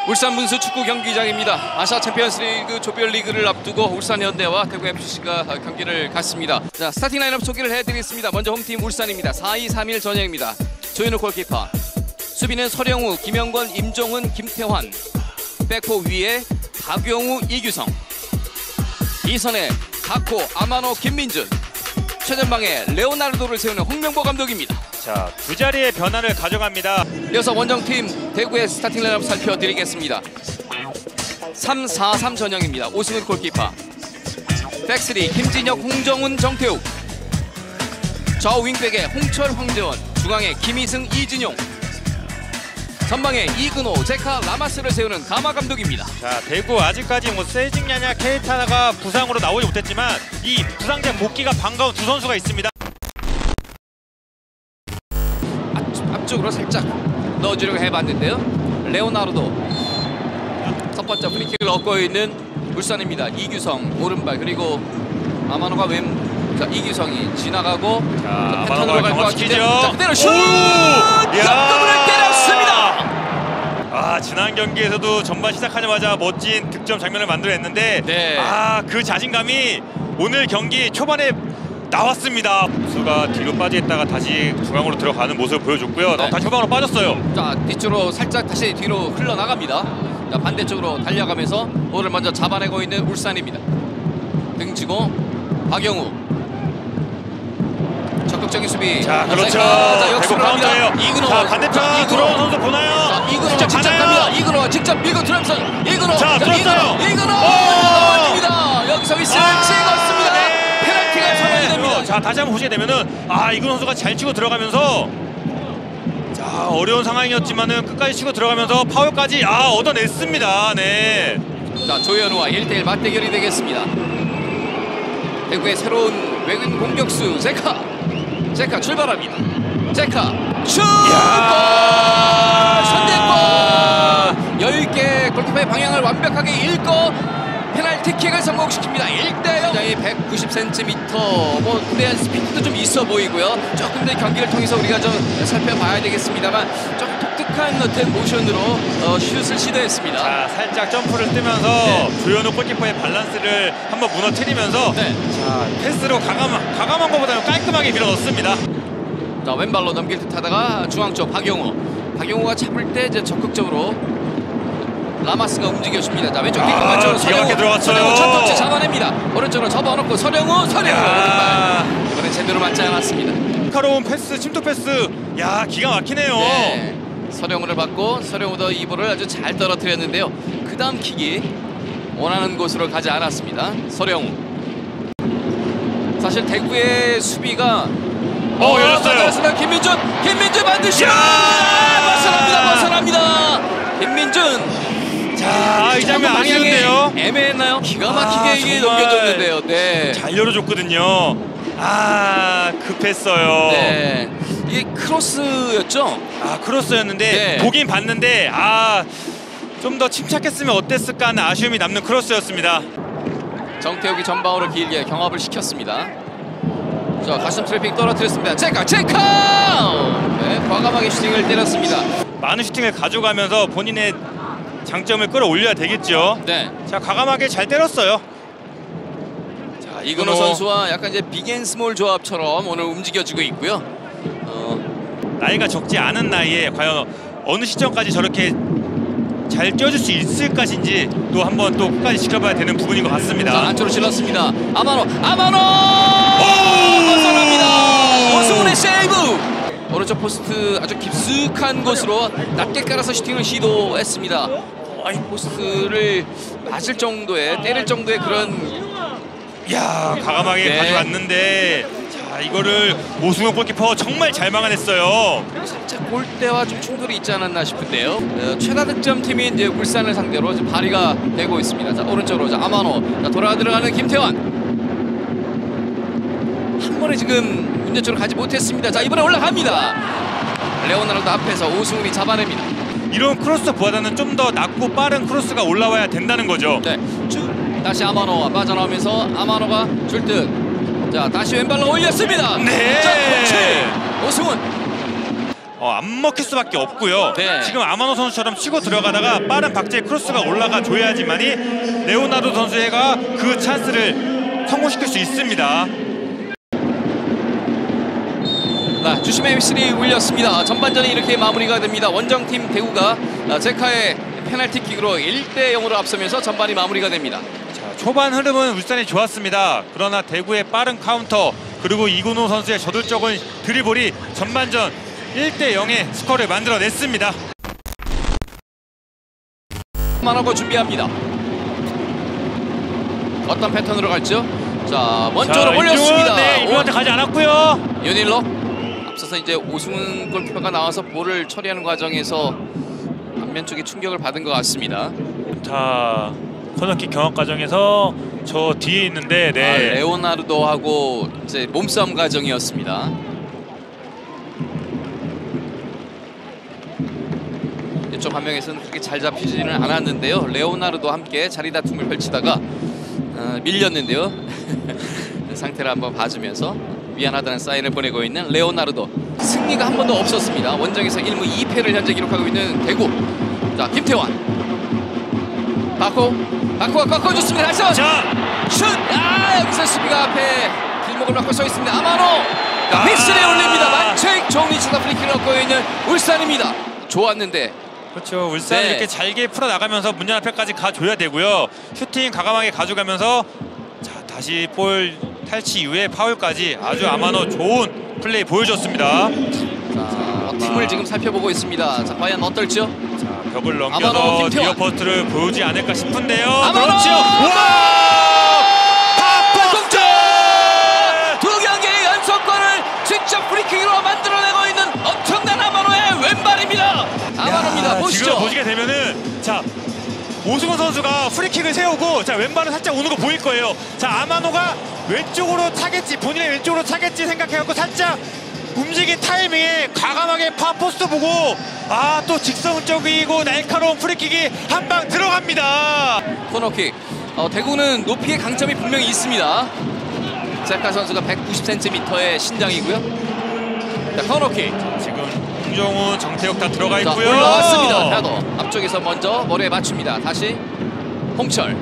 울산 문수 축구 경기장입니다. 아시아 챔피언스리그 조별리그를 앞두고 울산 현대와 대구 FC가 경기를 갖습니다. 자, 스타팅 라인업 소개를 해드리겠습니다. 먼저 홈팀 울산입니다. 4-2-3-1 전형입니다. 조현우 골키퍼, 수비는 서령우, 김영권, 임종훈, 김태환, 백포 위에 박용우, 이규성, 이선에 가코, 아마노, 김민준, 최전방에 레오나르도를 세우는 홍명보 감독입니다. 자, 두 자리의 변화를 가져갑니다. 이어서 원정팀 대구의 스타팅 라인업 살펴드리겠습니다. 3-4-3 전형입니다. 오승훈 골키퍼, 백스리 김진혁, 홍정훈, 정태욱, 좌우 윙백에 홍철, 황재원, 중앙에 김희승, 이진용, 전방에 이근호, 제카, 라마스를 세우는 가마 감독입니다. 자, 대구 아직까지 세징야냐, 케이타가 부상으로 나오지 못했지만 이 부상자 복귀가 반가운 두 선수가 있습니다. 앞쪽으로 살짝 넣어주려고 해봤는데요. 레오나르도 첫 번째 프리킥을 얻고 있는 울산입니다. 이규성 오른발, 그리고 아마노가 자, 이규성이 지나가고 패턴으로 갈 것 같은데, 자, 그대로 슛! 역금을 때렸습니다. 아, 지난 경기에서도 전반 시작하자마자 멋진 득점 장면을 만들어냈는데 네. 그 자신감이 오늘 경기 초반에 나왔습니다. 수가 뒤로 빠져있다가 다시 중앙으로 들어가는 모습을 보여줬고요. 네. 다시 후방으로 빠졌어요. 자, 뒤쪽으로 살짝 다시 뒤로 흘러나갑니다. 자, 반대쪽으로 달려가면서 볼을 먼저 잡아내고 있는 울산입니다. 등지고 박영우, 적극적인 수비. 자, 그렇죠. 자, 대구 카운터예요. 이근호. 자, 반대편 들어온 선수 보나요? 자, 이근호가 직접 갑니다. 이근호가 직접 밀고 들어가면서 이근호. 자, 들었어요. 이근호 넘어집니다. 여기서 휘슬을 찍었습니다. 네. 페널티가 선언이 됩니다. 자, 다시 한번 보시게 되면은 이근호 선수가 잘 치고 들어가면서, 자, 어려운 상황이었지만은 끝까지 치고 들어가면서 파울까지 얻어냈습니다. 네. 자, 조현우와 1대1 맞대결이 되겠습니다. 대구의 새로운 외국인 공격수 제카 출발합니다. 제카 슛! 선제골! 여유있게 골키퍼의 방향을 완벽하게 읽고 페널티킥을 성공시킵니다. 1대0. 190cm, 그대한 스피드도 좀 있어 보이고요. 조금 더 경기를 통해서 우리가 좀 살펴봐야 되겠습니다만 좀 독특한 어떤 모션으로 슛을 시도했습니다. 자, 살짝 점프를 뜨면서 조현우 골키퍼의 밸런스를 한번 무너뜨리면서 자, 패스로 과감한 것보다는 깔끔하게 밀어 넣습니다. 자, 왼발로 넘길 듯 하다가 중앙 쪽 박용우가 잡을 때 이제 적극적으로 라마스가 움직여줍니다. 자, 왼쪽 뒷공 맞죠? 서령우 들어갔어요. 첫 터치 잡아냅니다. 오른쪽으로 접어놓고 서령우 이번엔 제대로 맞지 않았습니다. 날카로운 패스, 침투 패스, 야, 기가 막히네요. 네. 서령우를 받고 서령우도 이 볼을 아주 잘 떨어뜨렸는데요. 그 다음 킥이 원하는 곳으로 가지 않았습니다. 서령우. 사실 대구의 수비가 열렸어요. 김민준 반드시 벗어납니다. 김민준. 자, 이 장면 아쉬운데요. 애매했나요? 기가 막히게 이게 넘겨줬는데요. 네. 잘 열어줬거든요. 급했어요. 네. 이게 크로스였죠? 크로스였는데 네. 보긴 봤는데 좀 더 침착했으면 어땠을까 하는 아쉬움이 남는 크로스였습니다. 정태욱이 전방으로 길게 경합을 시켰습니다. 자, 가슴 트래핑 떨어뜨렸습니다. 제카! 네, 과감하게 슈팅을 때렸습니다. 많은 슈팅을 가져가면서 본인의 장점을 끌어올려야 되겠죠. 네. 자, 과감하게 잘 때렸어요. 자, 이근호 선수와 약간 이제 빅앤스몰 조합처럼 오늘 움직여주고 있고요. 나이가 적지 않은 나이에 과연 어느 시점까지 저렇게 잘 뛰어줄 수 있을 것인지 또 한번 또 끝까지 지켜봐야 되는 부분인 것 같습니다. 자, 안쪽으로 질렀습니다. 아마노! 벗어납니다. 오승훈의 세이브! 오른쪽 포스트 아주 깊숙한 곳으로 낮게 깔아서 슈팅을 시도했습니다. 거의 포스트를 맞을 정도의, 때릴 정도의 그런, 과감하게 가져갔는데, 자, 이거를 오승훈 골키퍼 정말 잘 막아냈어요. 살짝 골대와 좀 충돌이 있지 않았나 싶은데요. 최다 득점 팀인 이제 울산을 상대로 지금 발휘가 되고 있습니다. 자, 오른쪽으로 아마노, 돌아 들어가는 김태환. 한 번에 지금 문제 쪽으로 가지 못했습니다. 자, 이번에 올라갑니다. 레오나르도 앞에서 오승훈이 잡아냅니다. 이런 크로스보다는 좀 더 낮고 빠른 크로스가 올라와야 된다는 거죠. 네, 다시 아마노가 빠져나오면서 아마노가 줄 듯. 자, 다시 왼발로 올렸습니다. 네. 자, 오승훈. 안 먹힐 수밖에 없고요. 네. 지금 아마노 선수처럼 치고 들어가다가 빠른 박제의 크로스가 올라가 줘야지만이 레오나르도 선수가 그 찬스를 성공시킬 수 있습니다. 주심의 휘슬이 울렸습니다. 전반전이 이렇게 마무리가 됩니다. 원정팀 대구가 제카의 페널티킥으로 1대0으로 앞서면서 전반이 마무리가 됩니다. 자, 초반 흐름은 울산이 좋았습니다. 그러나 대구의 빠른 카운터 그리고 이근호 선수의 저돌적인 드리블이 전반전 1대0의 스코어를 만들어냈습니다. 만하고 준비합니다. 어떤 패턴으로 갈죠? 자, 원쪽으로 올렸습니다. 네, 이분한테 가지 않았고요. 윤일로 앞서서 이제 오승훈 골키퍼가 나와서 볼을 처리하는 과정에서 앞면 쪽에 충격을 받은 것 같습니다. 자, 코너킥 경합 과정에서 저 뒤에 있는데 레오나르도하고 이제 몸싸움 과정이었습니다. 이쪽 한 명에서는 그렇게 잘 잡히지는 않았는데요. 레오나르도와 함께 자리 다툼을 펼치다가 밀렸는데요. 상태를 한번 봐주면서 미안하다는 사인을 보내고 있는 레오나르도. 승리가 한 번도 없었습니다. 원정에서 1무 2패를 현재 기록하고 있는 대구. 자, 김태환. 바코가 꺾어줬습니다. 다시 한번 슛! 여기서 수비가 앞에 길목을 막고 서 있습니다. 아마노 휘슬에 올립니다. 만책 좋은 위치에서 프리킥을 얻고 있는 울산입니다. 좋았는데 그렇죠. 울산이 네. 이렇게 잘게 풀어나가면서 문전 앞에까지 가줘야 되고요. 슈팅 과감하게 가져가면서 자, 다시 볼 탈취 이후에 파울까지 아주 아마노 좋은 플레이 보여줬습니다. 자, 팀을 지금 살펴보고 있습니다. 자, 과연 어떨지요? 자, 벽을 아마노, 넘겨서 김태환. 리어포스트를 보여주지 않을까 싶은데요. 아마노! 그렇죠. 와! 팝포스트! 두 경기의 연속골을 직접 프리킥으로 만들어내고 있는 엄청난 아마노의 왼발입니다. 아마노입니다. 보시죠. 지금 보시게 되면은 자, 오승훈 선수가 프리킥을 세우고 자, 왼발은 살짝 오는 거 보일 거예요. 자, 아마노가 왼쪽으로 차겠지, 본인의 왼쪽으로 차겠지 생각해갖고 살짝 움직인 타이밍에 과감하게 파포스트 보고 또 직선적이고 날카로운 프리킥이 한 방 들어갑니다. 코너킥. 대구는 높이의 강점이 분명히 있습니다. 제카 선수가 190cm의 신장이고요. 자, 코너킥. 지금 홍정훈, 정태욱 다 들어가 자, 있고요. 올라왔습니다. 헤더. 앞쪽에서 먼저 머리에 맞춥니다. 다시 홍철.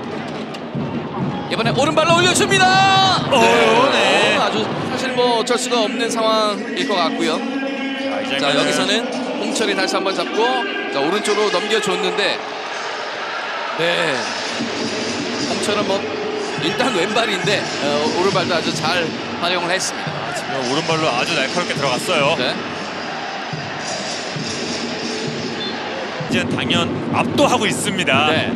이번에 오른발로 올려줍니다. 네. 아주 사실 뭐 어쩔 수가 없는 상황일 것 같고요. 자, 여기서는 홍철이 다시 한번 잡고 자, 오른쪽으로 넘겨줬는데 네. 홍철은 뭐 일단 왼발인데 오른발도 아주 잘 활용을 했습니다. 지금 오른발로 아주 날카롭게 들어갔어요. 네. 이제 당연 압도하고 있습니다. 네.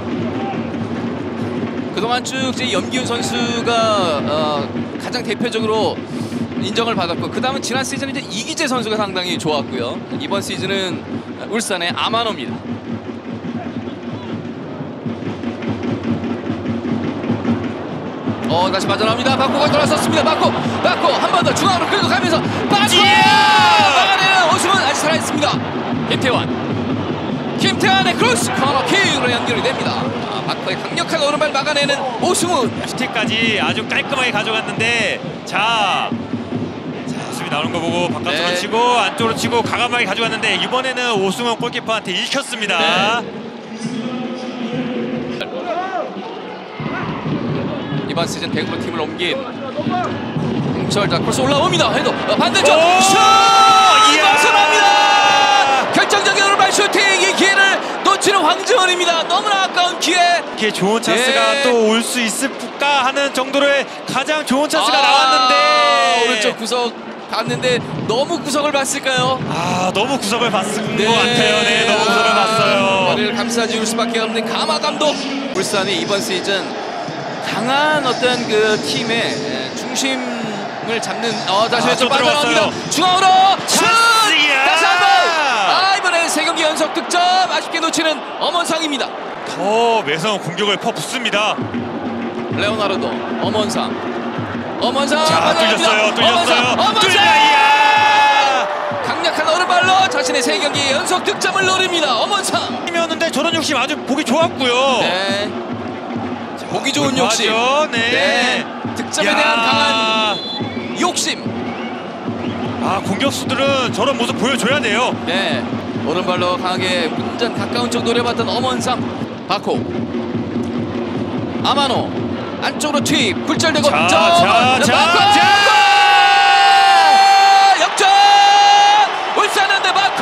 그동안 쭉 이제 염기훈 선수가 가장 대표적으로 인정을 받았고 그 다음은 지난 시즌은 이제 이기재 선수가 상당히 좋았고요. 이번 시즌은 울산의 아마노입니다. 다시 빠져나옵니다. 바코가 돌아섰습니다. 바코 한 번 더 중앙으로 끌고 가면서 바코 막아내는 오승훈 아직 살아있습니다. 김태환의 크로스 코너킥으로 연결이 됩니다. 바코의 강력한 오른발 막아내는 오승훈. 슈팅까지 아주 깔끔하게 가져갔는데 자, 수비 나오는 거 보고 바깥으로 네. 치고 안쪽으로 치고 과감하게 가져갔는데 이번에는 오승훈 골키퍼한테 읽혔습니다. 네. 이번 시즌 대구로 팀을 옮긴 홍철. 자, 크로스 올라옵니다. 헤더 반대쪽 슛! 벗어납니다. 결정적인 오른발 슈팅. 이 기회를 놓치는 황지원입니다. 너무나 아까운 기회. 이렇게 좋은 찬스가 네. 또 올 수 있을까 하는 정도로의 가장 좋은 찬스가 나왔는데 오른쪽 구석 봤는데 너무 구석을 봤을까요? 너무 구석을 봤은 것 같아요. 네, 너무 구석을 봤어요. 머리를 감싸줄 수밖에 없는 가마 감독. 울산이 이번 시즌 강한 어떤 그 팀의 중심을 잡는 다시 왼쪽 빠져나옵니다. 중앙으로 슛! 다시 한번 이번에 3경기 연속 득점 아쉽게 놓치는 엄원상입니다. 더 매서운 공격을 퍼붓습니다. 레오나르도 엄원상 자, 뚫렸어요. 강력한 오른발로 자신의 3경기 연속 득점을 노립니다. 엄원상 이었는데 저런 욕심 아주 보기 좋았고요. 네. 보기 좋은 욕심. 네. 득점에 대한 강한 욕심. 공격수들은 저런 모습 보여줘야 돼요. 네, 오른발로 강하게 운전 가까운 쪽 노려봤던 엄원상. 바코, 아마노 안쪽으로 투입, 굴절되고 역전! 울산현대 바코!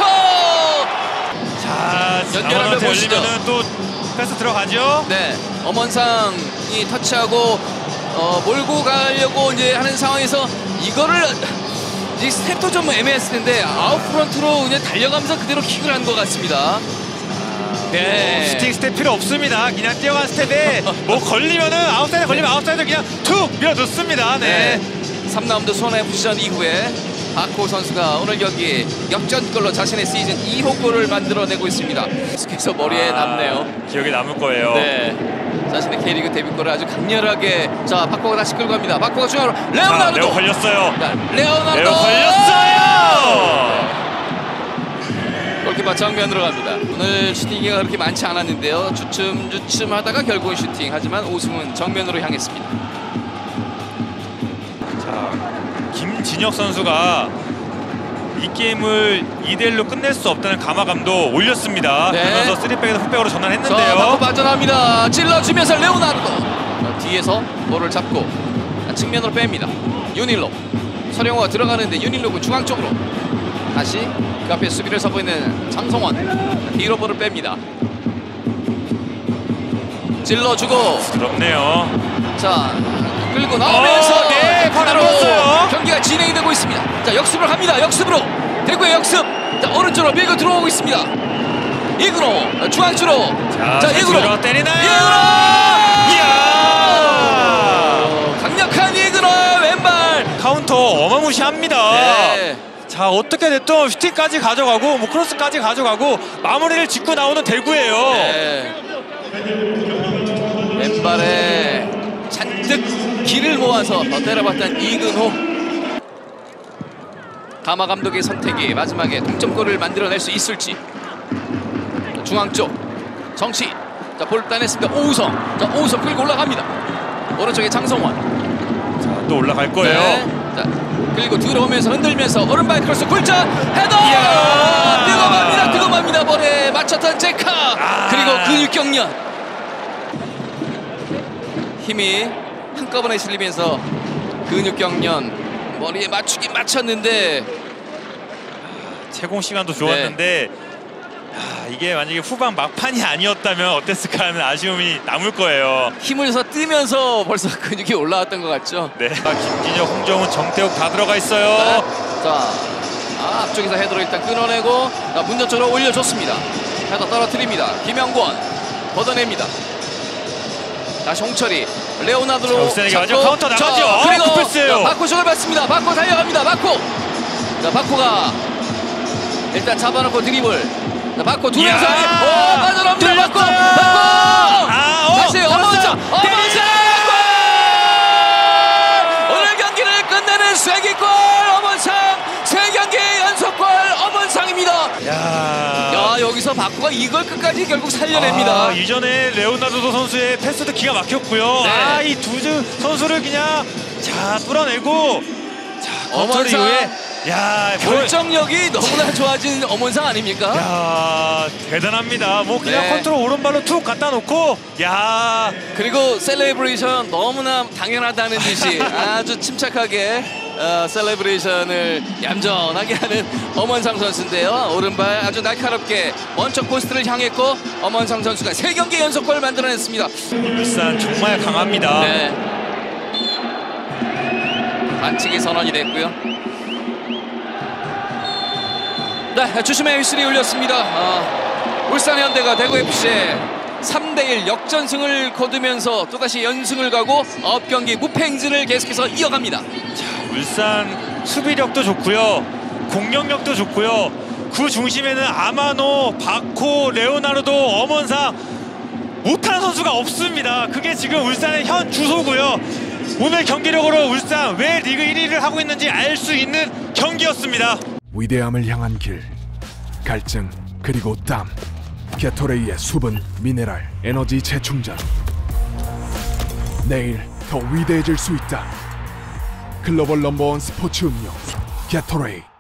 자, 연결하면 보시죠. 열리면은 또 패스 들어가죠. 네, 엄원상이 터치하고 몰고 가려고 이제 하는 상황에서 이거를 이 스텝도 좀 애매했을 텐데 아웃프런트로 그냥 달려가면서 그대로 킥을 한 것 같습니다. 네. 스틱 스텝 필요 없습니다. 그냥 뛰어간 스텝에 뭐 걸리면은 아웃사이드 걸리면 아웃사이드 그냥 툭 밀어넣습니다. 네. 3라운드 수원FC전 이후에 바코 선수가 오늘 경기 역전골로 자신의 시즌 2호 골을 만들어내고 있습니다. 계속해서 머리에 남네요. 기억에 남을 거예요. 네. 자신의 K리그 데뷔골을 아주 강렬하게. 자, 바코가 다시 끌고 갑니다. 바코가 중앙으로 레오나르도. 레오 걸렸어요. 자, 레오나르도. 레오 걸렸어요. 골키퍼 정면으로 갑니다. 오늘 슈팅이 그렇게 많지 않았는데요. 주춤 하다가 결국은 슈팅. 하지만 오승훈 정면으로 향했습니다. 자, 김진혁 선수가 이 게임을 2대1로 끝낼 수 없다는 감화감도 올렸습니다. 네. 그러면서 3백에서 풋백으로 전환했는데요. 자, 바코 빠져나옵니다. 찔러주면서 레오나르도. 자, 뒤에서 볼을 잡고 측면으로 뺍니다. 윤일로. 서령호가 들어가는데 윤일로가 중앙 쪽으로. 다시 그 앞에 수비를 서고 있는 장성원. 뒤로 볼을 뺍니다. 찔러주고. 부드럽네요. 자, 끌고 나오면서 네, 그대로 받았어요. 경기가 진행이 되고 있습니다. 자, 역습으로 갑니다. 역습으로. 대구의 역습. 자, 오른쪽으로 밀고 들어오고 있습니다. 이근호 중앙주로. 자, 이근호 때리나요? 이근호. 이야! 강력한 이근호 왼발. 카운터 어마무시합니다. 네. 자, 어떻게 됐든 슈팅까지 가져가고 뭐 크로스까지 가져가고 마무리를 짓고 나오는 대구예요. 네. 왼발에 잔뜩 기를 모아서 때려봤던 이근호. 가마 감독의 선택이 마지막에 동점골을 만들어낼 수 있을지. 중앙 쪽 정치. 자, 볼 따냈습니다. 오우성. 자, 오우성 끌고 올라갑니다. 오른쪽에 장성원. 자, 또 올라갈 거예요. 네. 자, 그리고 들어오면서 흔들면서 오른발 크로스 굴절 헤더. 이야! 뜨거워합니다. 볼에 맞췄던 제카. 그리고 근육경련. 힘이 한꺼번에 실리면서 근육경련 머리에 맞추긴 맞췄는데 채공 시간도 좋았는데 이게 만약에 후반 막판이 아니었다면 어땠을까 하는 아쉬움이 남을 거예요. 힘을 서 뜨면서 벌써 근육이 올라왔던 것 같죠. 네. 김진혁, 홍정훈, 정태욱 다 들어가 있어요. 자, 앞쪽에서 헤더로 일단 끊어내고 문전 쪽으로 올려줬습니다. 헤더 떨어뜨립니다. 김영권 걷어냅니다. 다시 홍철이 레오나드로 울산에게 마지막 카운터 나가죠. 그리고 굿패스예요. 바코 쪽을 받습니다. 바코 달려갑니다. 바코. 자, 바코가 일단 잡아놓고 드리블. 자, 바코 두 명서 빠져나옵니다. 바코. 다시 엄원상. 오늘 경기를 끝내는 쐐기골 엄원상. 3경기 연속골 엄원상입니다. 야, 여기서 바코가 이걸 끝까지 결국 살려냅니다. 이전에 레오나르도 선수의 패스도 기가 막혔고요. 네. 이 두 선수를 그냥 뚫어내고 컨트롤 이후에 결정력이 너무나 좋아진 엄원상 아닙니까? 야, 대단합니다. 뭐 그냥 컨트롤 오른발로 툭 갖다 놓고 그리고 셀레브레이션 너무나 당연하다는 듯이 아주 침착하게 셀레브레이션을 얌전하게 하는 엄원상 선수인데요. 오른발 아주 날카롭게 원적 포스트를 향했고 엄원상 선수가 3경기 연속골을 만들어냈습니다. 울산 정말 강합니다. 네. 반칙이 선언이 됐고요. 네, 주심의 휘슬이 울렸습니다. 울산현대가 대구FC에 3대1 역전승을 거두면서 또다시 연승을 가고 9경기 무패 행진을 계속해서 이어갑니다. 자, 울산 수비력도 좋고요. 공격력도 좋고요. 그 중심에는 아마노, 바코, 레오나르도, 엄원상 못하는 선수가 없습니다. 그게 지금 울산의 현 주소고요. 오늘 경기력으로 울산 왜 리그 1위를 하고 있는지 알 수 있는 경기였습니다. 위대함을 향한 길, 갈증, 그리고 땀. 게토레이의 수분, 미네랄, 에너지 재충전. 내일 더 위대해질 수 있다. 글로벌 넘버원 스포츠 음료 게토레이